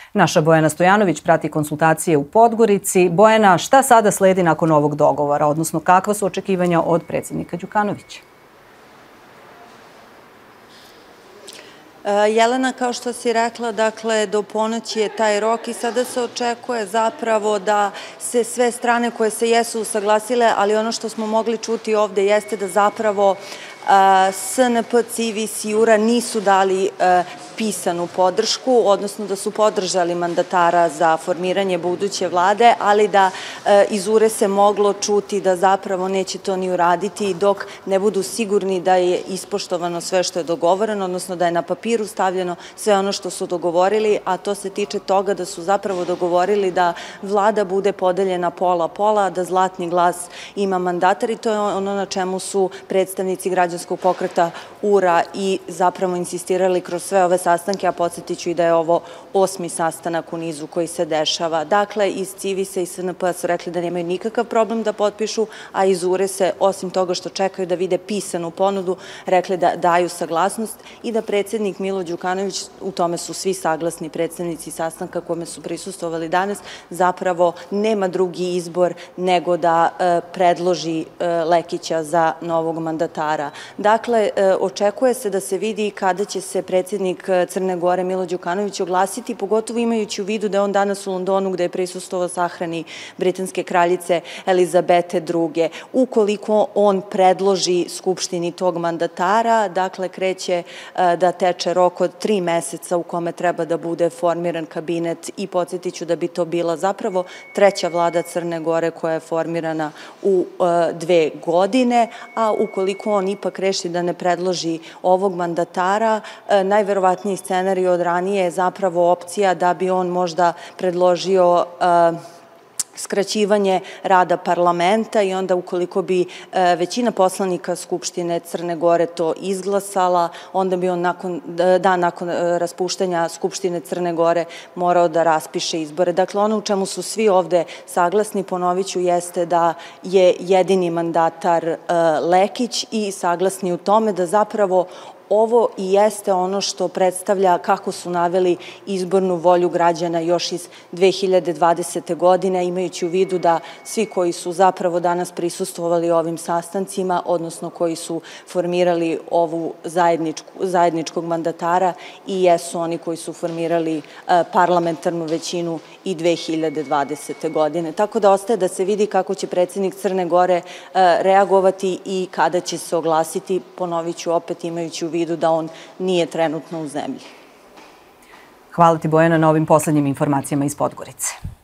Naša Bojana Stojanović prati konsultacije u Podgorici. Bojana, šta sada sledi nakon ovog dogovora, odnosno kakva su očekivanja od predsjednika Đukanovića? Jelena, kao što si rekla, dakle, do ponoći je taj rok i sada se očekuje zapravo da se sve strane koje se jesu usaglasile, ali ono što smo mogli čuti ovde jeste da zapravo SNP, CIVIS i URA nisu dali pisanu podršku, odnosno da su podržali mandatara za formiranje buduće vlade, ali da iz URE se moglo čuti da zapravo neće to ni uraditi dok ne budu sigurni da je ispoštovano sve što je dogovoreno, odnosno da je na papiru stavljeno sve ono što su dogovorili, a to se tiče toga da su zapravo dogovorili da vlada bude podeljena pola-pola, da zlatni glas ima mandatar i to je ono na čemu su predstavnici građanskog pokreta URA i zapravo insistirali kroz sve ove sastanke, a podsjetit ću i da je ovo 8. sastanak u nizu koji se dešava. Dakle, iz CIVIS-a i SNP-a su rekli da nemaju nikakav problem da potpišu, a iz URE se, osim toga što čekaju da vide pisanu ponudu, rekli da daju saglasnost i da predsjednik Milo Đukanović, u tome su svi saglasni predstavnici sastanka kome su prisustvovali danas, zapravo nema drugi izbor nego da predloži Lekića za novog mandatara. Dakle, očekuje se da se vidi kada će se predsjednik Crne Gore Milo Đukanović oglasiti, pogotovo imajući u vidu da je on danas u Londonu gde je prisustvovao sahrani britanske kraljice Elizabete II. Ukoliko on predloži Skupštini tog mandatara, dakle kreće da teče rok od 3 meseca u kome treba da bude formiran kabinet i podsjetit ću da bi to bila zapravo treća vlada Crne Gore koja je formirana u 2 godine, a ukoliko on ipak reši da ne predloži ovog mandatara, najverovatniji scenarij od ranije je zapravo opcija da bi on možda predložio skraćivanje rada parlamenta i onda ukoliko bi većina poslanika Skupštine Crne Gore to izglasala, onda bi on dan nakon raspuštanja Skupštine Crne Gore morao da raspiše izbore. Dakle, ono u čemu su svi ovde saglasni, ponovit ću, jeste da je jedini mandatar Lekić i saglasni u tome da zapravo ovo i jeste ono što predstavlja, kako su naveli, izbornu volju građana još iz 2020. godine, imajući u vidu da svi koji su zapravo danas prisustvovali ovim sastancima, odnosno koji su formirali ovu zajedničkog mandatara i jesu oni koji su formirali parlamentarnu većinu i 2020. godine. Tako da ostaje da se vidi kako će predsjednik Crne Gore reagovati i kada će se oglasiti, ponovit ću opet, imajući u vidu da on nije trenutno u zemlji. Hvala ti, Bojana, na ovim poslednjim informacijama iz Podgorice.